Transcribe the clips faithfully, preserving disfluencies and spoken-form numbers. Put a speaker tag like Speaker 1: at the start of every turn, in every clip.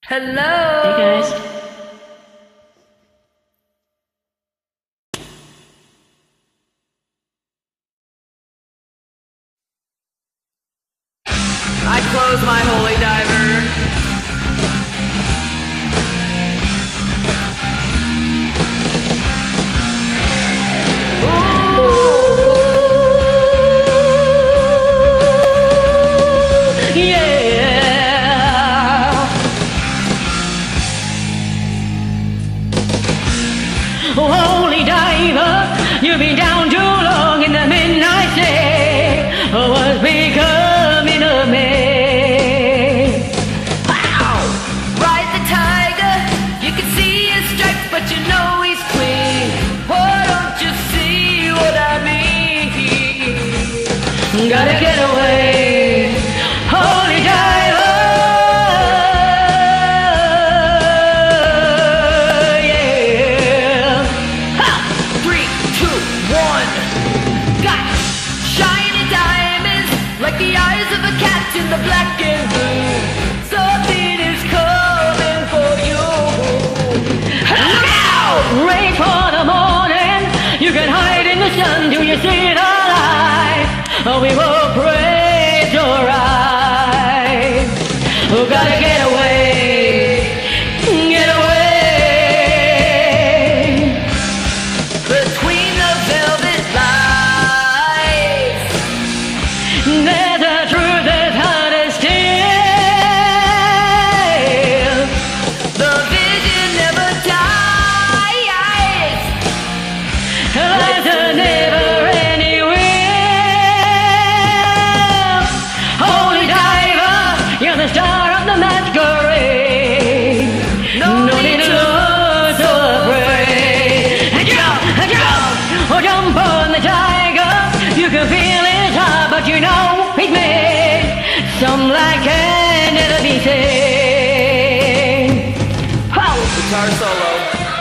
Speaker 1: Hello.
Speaker 2: Hey guys.
Speaker 1: I close my holy diver.
Speaker 2: Holy diver, you've been down too long in the midnight sea. What's becoming of me?
Speaker 1: Wow! Ride the tiger, you can see his stripes, but you know he's clean. Why don't you see what I mean?
Speaker 2: Gotta get away, holy diver.
Speaker 1: Like the eyes of a cat in the black and blue, something is coming for you.
Speaker 2: Look out! Wait for the morning. You can hide in the sun till you see the light. Oh, we will praise your eyes. Oh, gotta get away, get away.
Speaker 1: Between the velvet lights,
Speaker 2: there's a truth as hard as steel.
Speaker 1: the vision never dies.
Speaker 2: Life's a never-ending wheel. Holy diver, you're the star of the masquerade.
Speaker 1: No need to
Speaker 2: look so afraid. Jump, jump, oh, jump on the tiger. You can feel his heart, but you know he's made. Some light can never be seen. How?
Speaker 1: Guitar solo.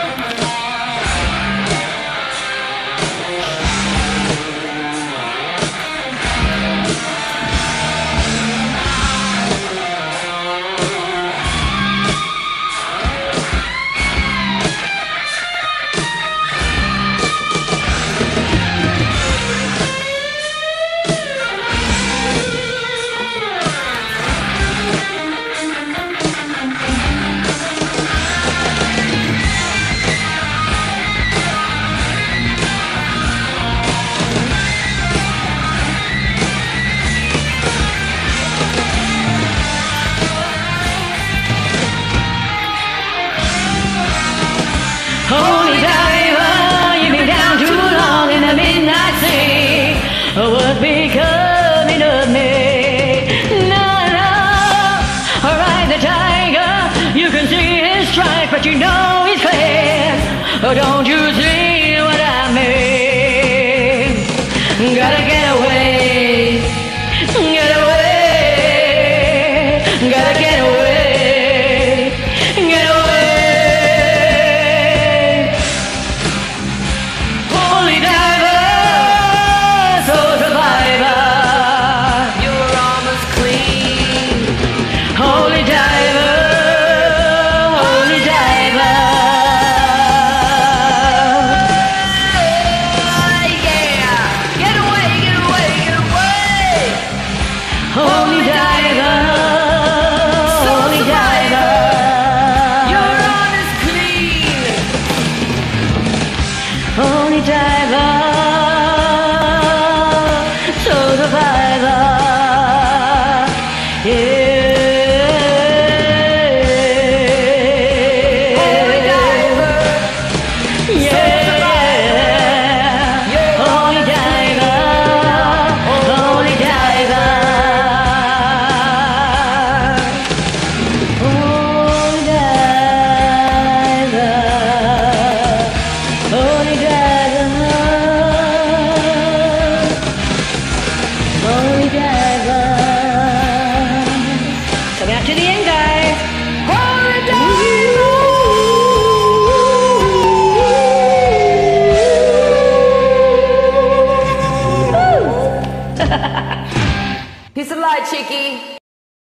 Speaker 2: Holy diver, you've been down too long in the midnight sea. What's becoming of me? No, no, ride the tiger. You can see his stripes, but you know he's clear. Oh, don't you see what I mean? Gotta get away, get away, gotta get away, get away. Holy diver, holy diver.
Speaker 1: Yeah! Get away, get away, get away!
Speaker 2: Holy diver, holy diver.
Speaker 1: Your arm is clean.
Speaker 2: Holy diver, so survivor. Yeah. To the end, guys.
Speaker 1: Holy diver! Peace of light, Cheeky.